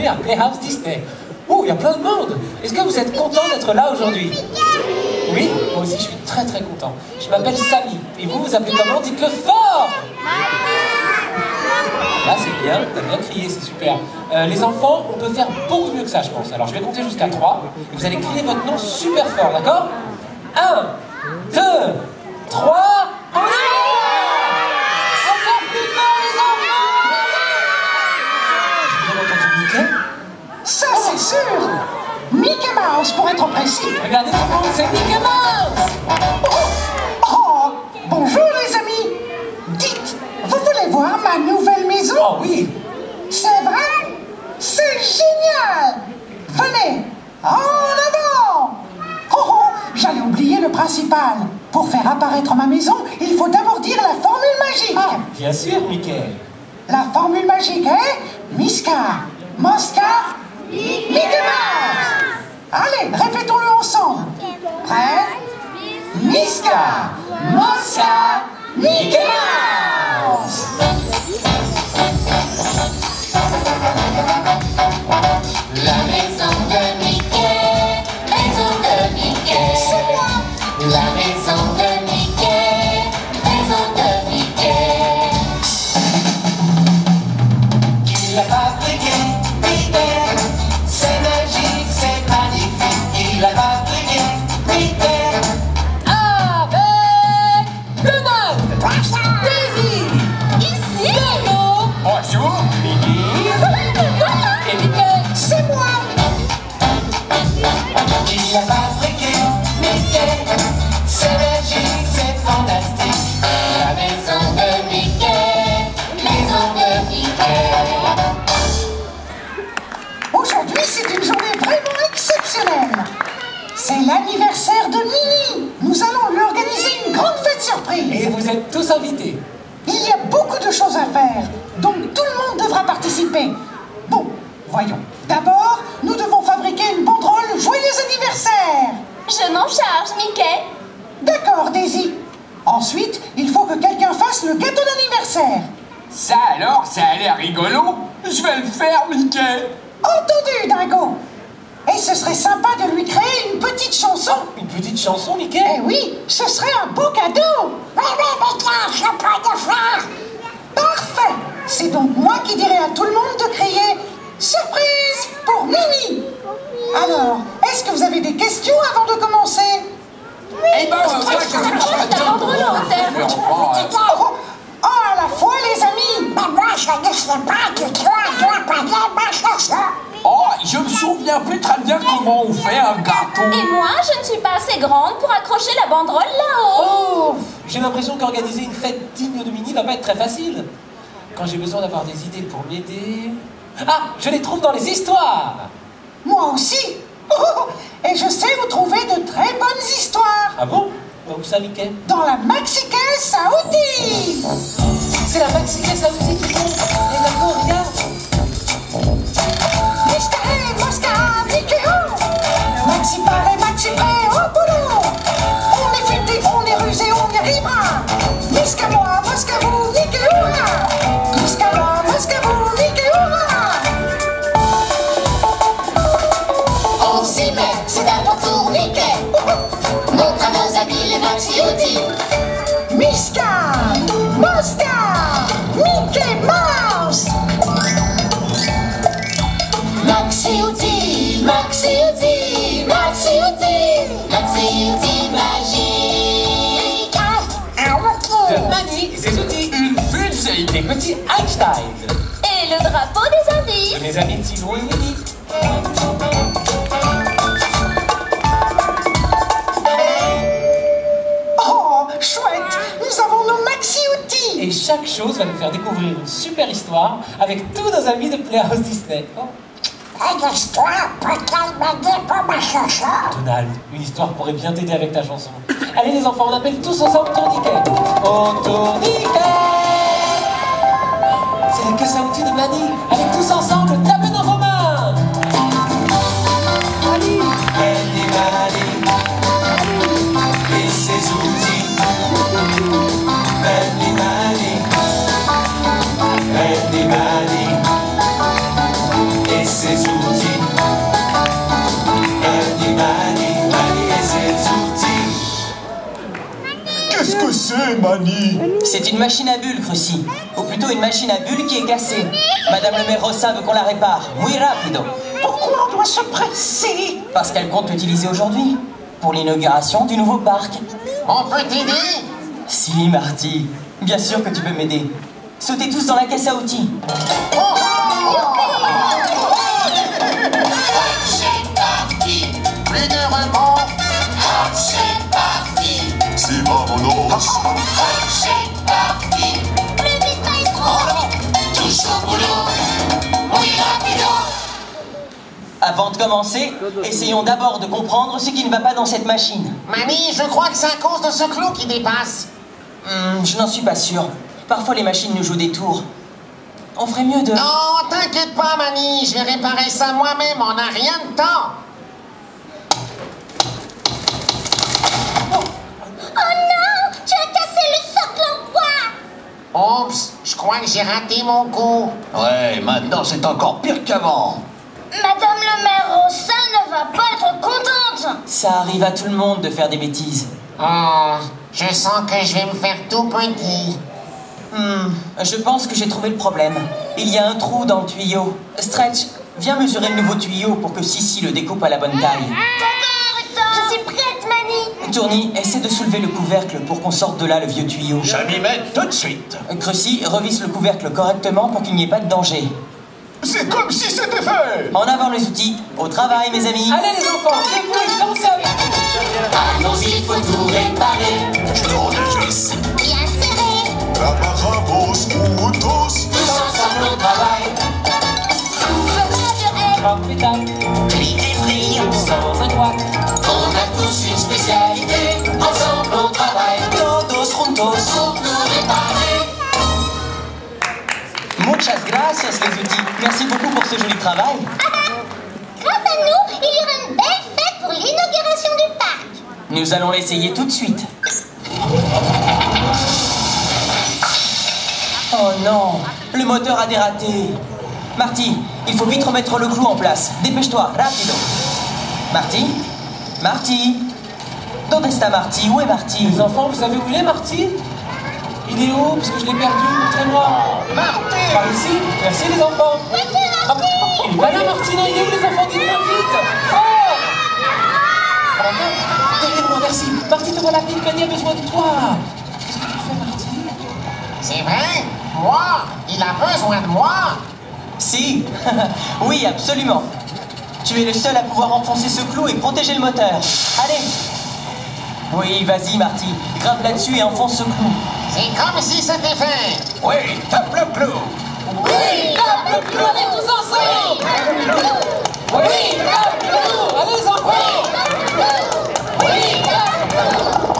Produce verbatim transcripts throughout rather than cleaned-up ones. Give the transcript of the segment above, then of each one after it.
bienvenue à Playhouse Disney. Oh, il y a plein de monde. Est-ce que vous êtes content d'être là aujourd'hui? Oui, moi aussi je suis très très content. Je m'appelle Samy. Et vous, vous appelez comment? Dites-le fort. Là, c'est bien, t'as bien crié, c'est super. Euh, les enfants, on peut faire beaucoup mieux que ça, je pense. Alors, je vais compter jusqu'à trois. Et vous allez crier votre nom super fort, d'accord? un, deux, trois, on y va! Encore plus fort, les enfants! J'ai bien entendu Mickey? Ça, c'est sûr! Mickey Mouse, pour être précis. Regardez tout le monde, c'est Mickey Mouse! Oh, oh, bonjour les amis! Dites, vous voulez voir ma nouvelle maison? Oh oui! C'est vrai? C'est génial! Venez, en avant! Oh oh, j'allais oublier le principal. Pour faire apparaître ma maison, il faut d'abord dire la formule magique. Ah, bien sûr, Mickey. La formule magique est Miska, Mosca, Mickey Mouse. Allez, répétons-le ensemble. Prêt? Miska, Mosca, Mickey Mouse. La maison de Mickey, maison de Mickey. C'est moi. La maison de Mickey, maison de Mickey. Qui l'a fabriqué, Mickey? C'est magique, c'est magnifique. Qui l'a fabriqué, Mickey? Avec Donald, Daisy, ici, Lolo, bonjour, Mickey, et Mickey. C'est moi. Qui l'a fabriqué, Mickey? C'est magique, c'est fantastique. La maison de Mickey, maison de Mickey. Aujourd'hui, c'est une journée vraiment exceptionnelle. C'est l'anniversaire de Minnie. Nous allons lui organiser une grande fête surprise. Et vous êtes tous invités. Il y a beaucoup de choses à faire, donc tout le monde devra participer. Bon, voyons. D'abord, nous devons fabriquer une banderole Joyeux anniversaire. Je m'en charge, Mickey. D'accord, Daisy. Ensuite, il faut que quelqu'un fasse le gâteau d'anniversaire. Ça alors, ça a l'air rigolo. Je vais le faire, Mickey. Entendu, Dingo. Et ce serait sympa de lui créer une petite chanson. Une petite chanson, Mickey? Eh oui, ce serait un beau cadeau. Oui, oui, Mickey, je peux te faire. Parfait. C'est donc moi qui dirai à tout le monde de crier « Surprise pour Mimi !» Alors, est-ce que vous avez des questions avant de commencer? Eh ben, moi, je suis Ta banderole en terre. Oh, oh, à la fois, les amis. Mais moi, je ne sais pas que toi, dois connaître ma chanson. Oh, je me souviens plus très bien comment on fait un gâteau. Et moi, je ne suis pas assez grande pour accrocher la banderole là-haut. Oh, j'ai l'impression qu'organiser une fête digne de Minnie va pas être très facile. Quand j'ai besoin d'avoir des idées pour m'aider... Ah, je les trouve dans les histoires. Moi aussi. Oh, et je sais où trouver de très bonnes histoires. Ah bon? Donc ça, Mickey? Dans la Maxi-caisse à outils. C'est la Maxi-caisse à outils qui compte. Et d'accord, regarde. Miska et Mosca, Mickey, oh. Maxi paré, Maxi prêt, au boulot. On est futé, on est rusé, on y arrivera. Miska moi, Mosca vous, Mickey, hurrah. Miska moi, Mosca vous, Mickey, hurrah. On s'y met, c'est à ton tour, Mickey. Montre à nos amis les maxi-outils. Miska, Mosca, Mickey Mouse. Maxi-outils, maxi-outils, maxi-outils, maxi-outils magiques. Un outil. De Manny et ses outils. Une fusée. Des petits Einstein. Et le drapeau des De indices. mes amis Tidou et Winnie. Oh, chouette, nous avons nos maxi-outils. Et chaque chose va nous faire découvrir une super histoire avec tous nos amis de Playhouse Disney. Oh. Une histoire pour qu'elle m'aide pour ma chanson. Donald, une histoire pourrait bien t'aider avec ta chanson. Allez les enfants, on appelle tous ensemble Tourniquet. Au Tourniquet. C'est la caisse à outils de Manny. Allez tous ensemble, tapez dans vos mains. Allez, Manny, Manny. Et ses outils. Manny, Manny. Manny, Manny. Et ses fait, Mani? C'est une machine à bulles, Cruci. Ou plutôt une machine à bulles qui est cassée. Madame le maire Rossa veut qu'on la répare. Muy rapido. Pourquoi on doit se presser? Parce qu'elle compte l'utiliser aujourd'hui. Pour l'inauguration du nouveau parc. On peut t'aider? Si, Marty. Bien sûr que tu peux m'aider. Sautez tous dans la caisse à outils. Oh, oh, c'est parti! Plus de rebond! C'est parti! C'est vamonos! C'est parti! Plus vite, maestro! Tous au boulot! Oui, rapido! Avant de commencer, essayons d'abord de comprendre ce qui ne va pas dans cette machine. Mani, je crois que c'est à cause de ce clou qui dépasse. Hmm, je n'en suis pas sûr. Parfois les machines nous jouent des tours. On ferait mieux de... Non, t'inquiète pas, Mani, je vais réparer ça moi-même, on n'a rien de temps. Oh non! Tu as cassé le socle en bois! Oups, je crois que j'ai raté mon coup. Ouais, maintenant c'est encore pire qu'avant. Madame le maire Rossa ne va pas être contente! Ça arrive à tout le monde de faire des bêtises. Oh, je sens que je vais me faire tout petit. Hmm, je pense que j'ai trouvé le problème. Il y a un trou dans le tuyau. Stretch, viens mesurer le nouveau tuyau pour que Sissi le découpe à la bonne taille. D'accord, je suis prête, Mani! Tourny, essaie de soulever le couvercle pour qu'on sorte de là le vieux tuyau. Je m'y mets tout de suite. Cruci, revisse le couvercle correctement pour qu'il n'y ait pas de danger. C'est comme si c'était fait! En avant les outils, au travail mes amis. Allez les enfants, débrouille, dansez avec nous. Allons-y, faut tout réparer. Je tourne le vis. Bien serré! La parabose ou tous. Tous ensemble au travail. Trois pétales, Clic et frire. sans un couac. On a tous une spécialité. Ensemble au travail. Todos juntos. Pour tout réparer. Muchas gracias les outils. Merci beaucoup pour ce joli travail. Grâce à nous, il y aura une belle fête pour l'inauguration du parc! Nous allons l'essayer tout de suite. Oh non, le moteur a dératé. Marty, il faut vite remettre le clou en place. Dépêche-toi, rapido. Marty Marty Donde está Marty? Où est Marty? Les enfants, vous savez où il est, Marty? Il est où? Parce que je l'ai perdu, montrez-moi. Marty! Par ici. Merci les enfants. Ah, mais- il est pas là, Marty, non, il est où les enfants? Dites-moi vite. Fort. Voilà, derrière moi, merci. Marty, te voilà vite, Mani a besoin de toi. Qu'est-ce que tu fais, Marty? C'est vrai? Moi? Il a besoin de moi? Si, oui, absolument. Tu es le seul à pouvoir enfoncer ce clou et protéger le moteur. Allez. Oui, vas-y, Marty. Grimpe là-dessus et enfonce ce clou. C'est comme si c'était fait. Oui, tape le clou. Oui, tape le clou, on est tous ensemble. Oui, tape le clou. Allez les enfants. Oui, tape le clou.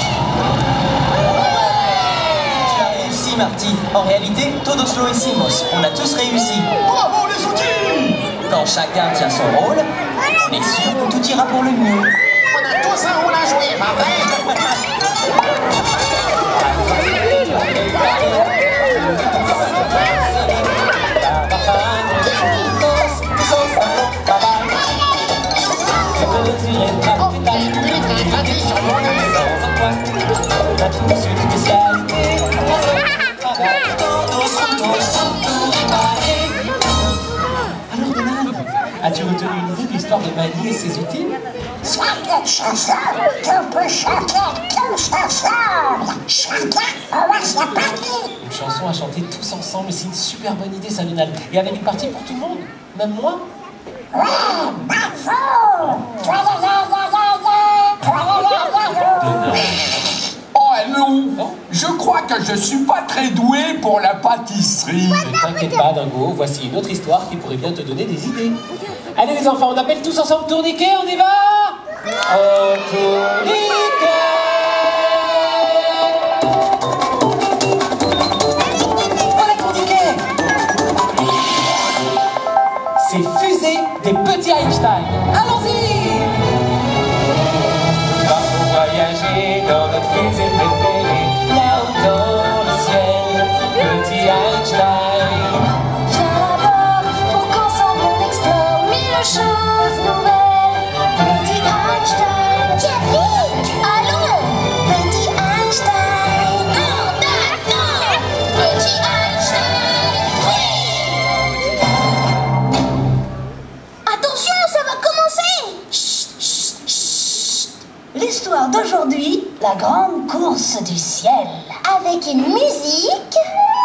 Tu as réussi, Marty. En réalité, todos lo hicimos. On a tous réussi. Bravo les outils! Quand chacun tient son rôle, on est sûr que tout ira pour le mieux. On a tous un rôle à jouer, pas vrai? As-tu retenu une idée de l'histoire de Mani et ses outils? Sois quelque chanson qu'on peut chanter tous ensemble. Chacun commence la partie. Une chanson à chanter tous ensemble, c'est une super bonne idée, ça, Lionel. Et avec une partie pour tout le monde, même moi. Ouais, bravo. Toi, la, la, la, la, la. Toi, la, la, la, la. Oh non, je crois que je suis pas très doué pour la pâtisserie. Ne t'inquiète pas, Dingo, voici une autre histoire qui pourrait bien te donner des idées. Allez les enfants, on appelle tous ensemble Tourniquet, on y va? Oh, Tourniquet! Voilà Tourniquet! C'est Fusée des petits Einstein. Allons-y! Partons voyager dans notre fusée préférée, là-haut dans le ciel, petit Einstein. Viens à bord pour qu'ensemble on explore mille choses nouvelles. Petit Einstein, tiens vite, allons. Petit Einstein, l'histoire d'aujourd'hui, la grande course du ciel. Avec une musique...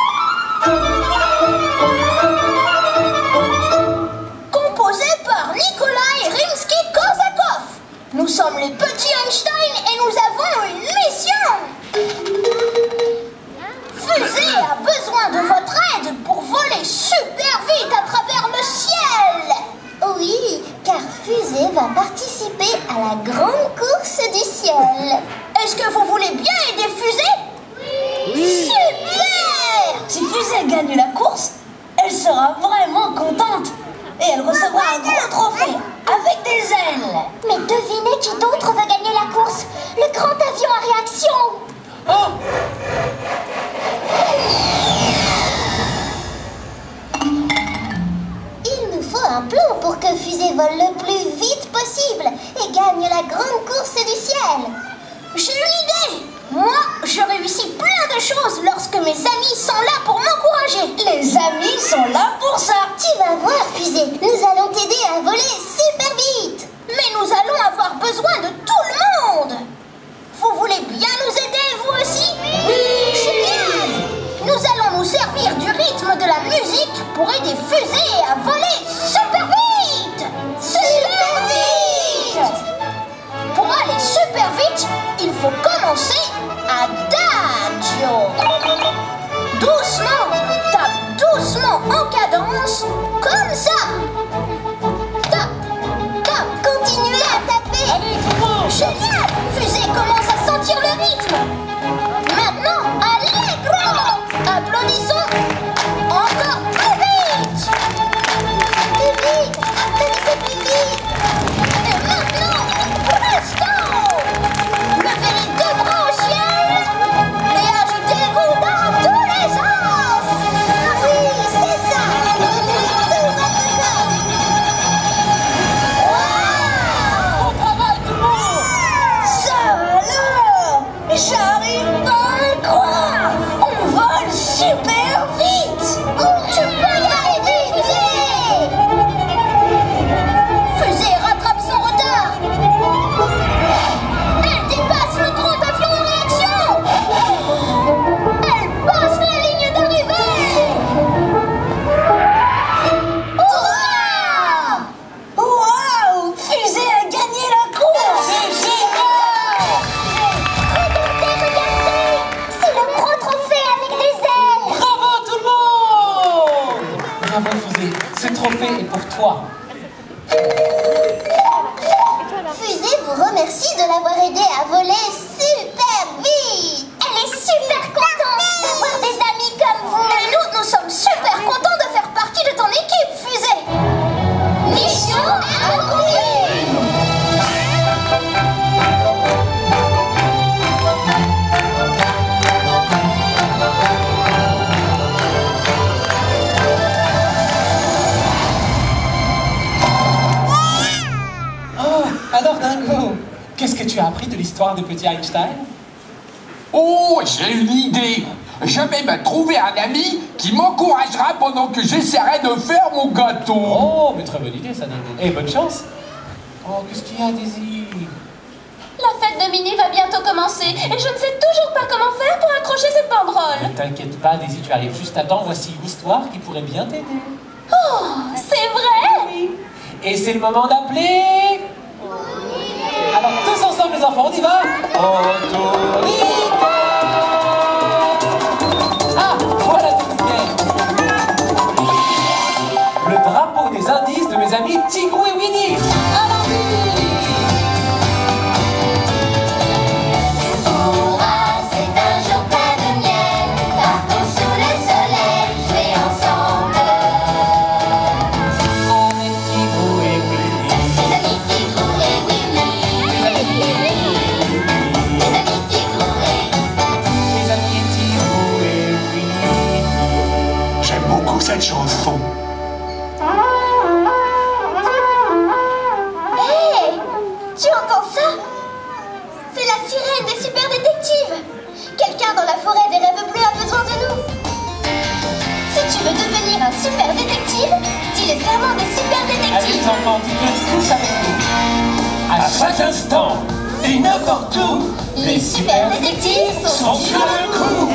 composée par Nikolai Rimsky-Korsakov. Nous sommes les petits Einstein et nous avons une mission. Fusée a besoin de votre aide pour voler super vite à travers le ciel. Oui, car Fusée va participer à la grande course du ciel. Est-ce que vous voulez bien aider Fusée? Oui. Super! Si Fusée gagne la course, elle sera vraiment contente. Et elle recevra un gros trophée avec des ailes. Mais devinez qui d'autre veut gagner la course? Le grand avion à réaction. Oh! Il nous faut un plan pour que Fusée vole le plus vite possible et gagne la grande course du ciel. J'ai une idée! Moi, je réussis plein de choses lorsque mes amis sont là pour m'encourager. Les amis sont là pour ça. Tu vas voir, Fusée, nous allons t'aider à voler super vite. Mais nous allons avoir besoin de tout le monde. Vous voulez bien nous aider, vous aussi? Oui! Génial! Nous allons nous servir du rythme de la musique pour aider Fusée à voler super vite! Super vite! Pour aller super vite, il faut commencer Adagio. Doucement, tape doucement en cadence, comme ça. Tape, tape, continuez à taper. Allez, tout le monde! Génial! Fusée commence à sentir le rythme. Maintenant, allegro! Applaudissons encore plus vite! Plus vite! Allez, plus vite! Et maintenant, presto! Levez les deux bras au ciel et agitez-vous dans tous les sens! Oui, c'est ça! Tout votre corps! Wow! Bon travail, tout le monde! Ça alors, j'arrive pas à le croire. On vole super vite. Tu peux y arriver, Fusée! Fusée rattrape son retard. Elle dépasse le grand avion en réaction. Elle passe la ligne d'arrivée. Hurrah! Waouh, Fusée a gagné la course. C'est génial! Regardez, regardez! C'est le gros trophée avec des ailes. Bravo tout le monde! Bravo Fusée, ce trophée est pour toi. Fusée vous remercie de l'avoir aidé à voler super vite. Elle est super contente d'avoir des amis comme vous. Et nous, nous sommes super contents de faire partie de ton équipe, Fusée. Mission accomplie. Oh, alors Dingo, qu'est-ce que tu as appris de l'histoire de petit Einstein? Oh, j'ai une idée. Je vais me trouver un ami qui m'encouragera pendant que j'essaierai de faire mon gâteau. Oh, mais très bonne idée ça, Dingo. Et bonne chance. Oh, qu'est-ce qu'il y a, Daisy? La fête de Minnie va bientôt commencer et je ne sais toujours pas comment faire pour accrocher cette banderole. Ne t'inquiète pas, Daisy, tu arrives juste à temps. Voici une histoire qui pourrait bien t'aider. Oh, c'est vrai? Et c'est le moment d'appeler... Alors, tous ensemble, les enfants, on y va? Autorité! Ah, voilà Toniquet! Le drapeau des indices de mes amis Tigrou et Winnie! Hurrah, c'est un jour plein de miel. Partout sous le soleil, jouer ensemble. Avec Tigrou et Winnie! Les amis Tigrou et Winnie. Les amis Tigrou et Les amis Tigrou et Winnie! J'aime beaucoup cette chanson. Hé! Tu entends ça? C'est la sirène des super détectives. Quelqu'un dans la forêt des rêves bleus a besoin de nous. Si tu veux devenir un super détective, dis les serments des super Allez détectives. les enfants, dites-le tous avec nous! À chaque instant, et n'importe où. Les super détectives sont sur le coup.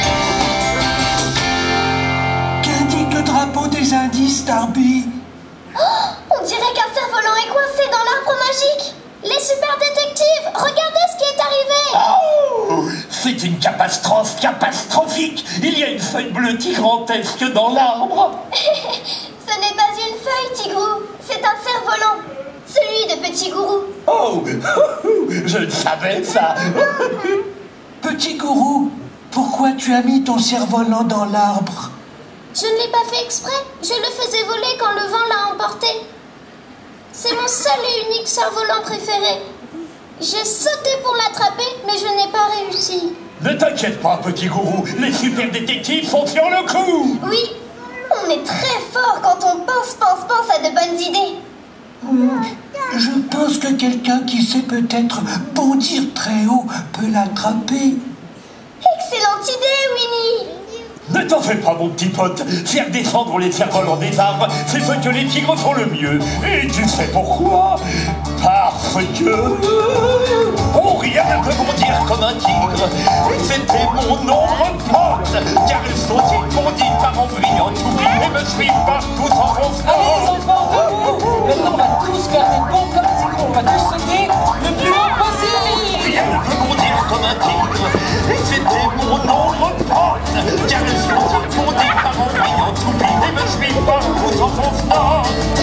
Qu'indique le drapeau des indices, Darby? Oh, on dirait qu'un cerf-volant est coincé dans l'arbre magique. Les super détectives, regardez ce qui est arrivé. Oh, c'est une catastrophe catastrophique. Il y a une feuille bleue gigantesque dans l'arbre. Ce n'est pas une feuille, Tigrou. C'est un cerf-volant. Celui de Petit Gourou. Oh, je le savais, ça. Petit Gourou, pourquoi tu as mis ton cerf-volant dans l'arbre? Je ne l'ai pas fait exprès. Je le faisais voler quand le vent l'a emporté. C'est mon seul et unique cerf-volant préféré. J'ai sauté pour l'attraper, mais je n'ai pas réussi. Ne t'inquiète pas, Petit Gourou. Les super détectives sont sur le coup. Oui, on est très fort quand on pense, pense, pense à de bonnes idées. Hmm, je pense que quelqu'un qui sait peut-être bondir très haut peut l'attraper. Excellente idée, Winnie. Ne t'en fais pas, mon petit pote. Faire descendre les cerfs-volants des arbres, c'est ce que les tigres font le mieux. Et tu sais pourquoi? Parce que... Oh, rien ne peut bondir comme un tigre. C'était mon ombre pote, car ils sont si bondis par en brillant tout et me suivent partout en fonçant. Allez les enfants, debout. Maintenant on va tous faire des bonds comme Tigrou. On va tous sauter le plus haut possible. Rien ne peut bondir comme un tigre. C'était mon ombre pote, car ils sont si bondis par en brillant tout et me suivent partout en fonçant.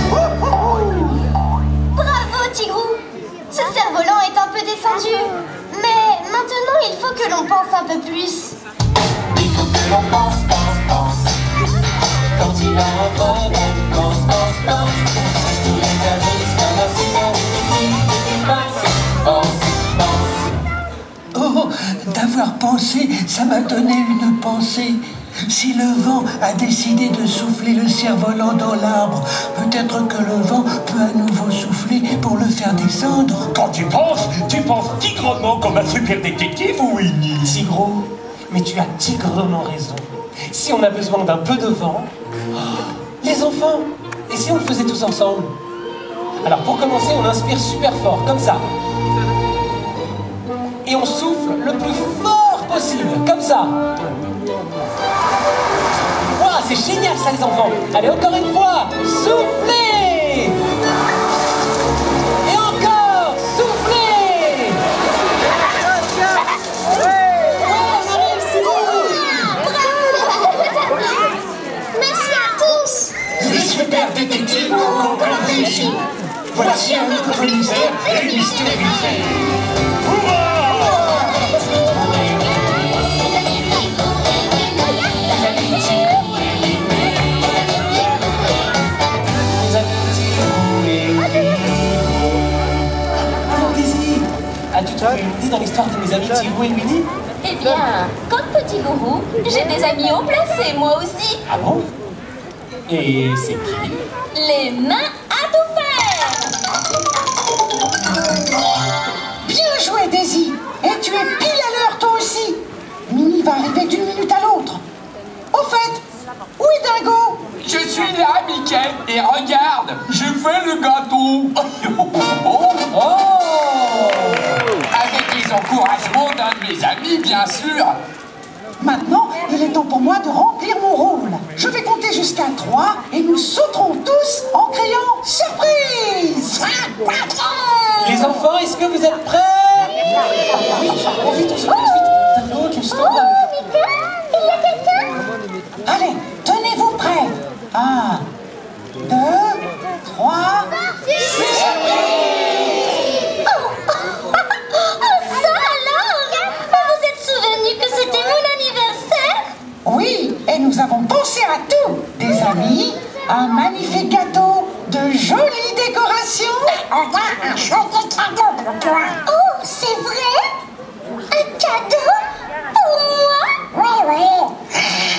Bravo, Tigrou. Ce cerf-volant est un peu descendu. Mais maintenant, il faut que l'on pense un peu plus. Il faut que l'on pense, pense, pense. Quand il a un problème, pense, pense, pense. Tous les services comme un signal, pense, pense, pense. Oh, d'avoir pensé, ça m'a donné une pensée. Si le vent a décidé de souffler le cerf-volant dans l'arbre, peut-être que le vent peut à nouveau souffler pour le faire descendre. Quand tu penses, tu penses tigrement comme un super détective, Winnie. Tigrou, mais tu as tigrement raison. Si on a besoin d'un peu de vent... Oh, les enfants, et si on le faisait tous ensemble? Alors pour commencer, on inspire super fort, comme ça. Et on souffle le plus fort possible, comme ça. Waouh, c'est génial ça les enfants. Allez, encore une fois, soufflez. Et encore, soufflez. Merci à tous. Les super détectives ont encore réussi. Voici un autre mystère démystérisé. As-tu trouvé une idée dans l'histoire de mes amis Tigrou et Winnie? Eh bien, comme Petit Gourou, j'ai des amis haut placés, moi aussi. Ah bon? Et c'est qui? Les mains à tout faire. Bien joué, Daisy. Et tu es pile à l'heure, toi aussi. Minnie va arriver d'une minute à l'autre. Au fait, où est Dingo? Je suis là, Mickey, et regarde, je fais le gâteau. Oh! Avec les encouragements d'un de mes amis, bien sûr. Maintenant, il est temps pour moi de remplir mon rôle. Je vais compter jusqu'à trois et nous sauterons tous en criant surprise. Les enfants, est-ce que vous êtes prêts? Oui, on vite, on se vite, vite. Dingo, quel stand? Oh, Mika, il y a quelqu'un? Allez, tenez-vous prêts. Un, deux, trois, oui, et nous avons pensé à tout. Des amis, un magnifique gâteau, de jolies décorations. On a un joli cadeau pour toi. Oh, c'est vrai? Un cadeau? Pour moi? Oui, oui.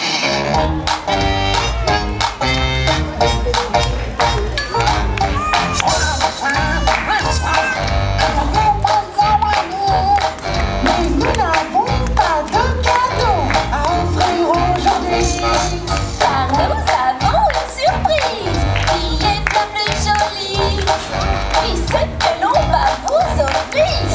Mais nous n'avons pas de cadeau à offrir aujourd'hui. Car nous avons une surprise qui est bien plus jolie. Et ce que l'on va vous offrir,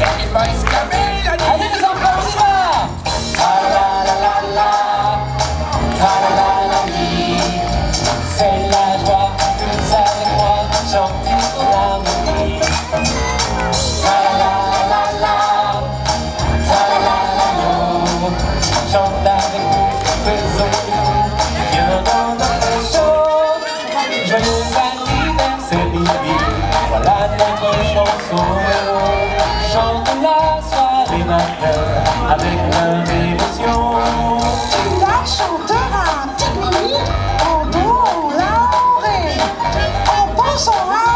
chansons. Chante la soirée matin avec plein d'émotion. Tu la chanteras, petite Mimi, en do, en la, en ré, en pensant à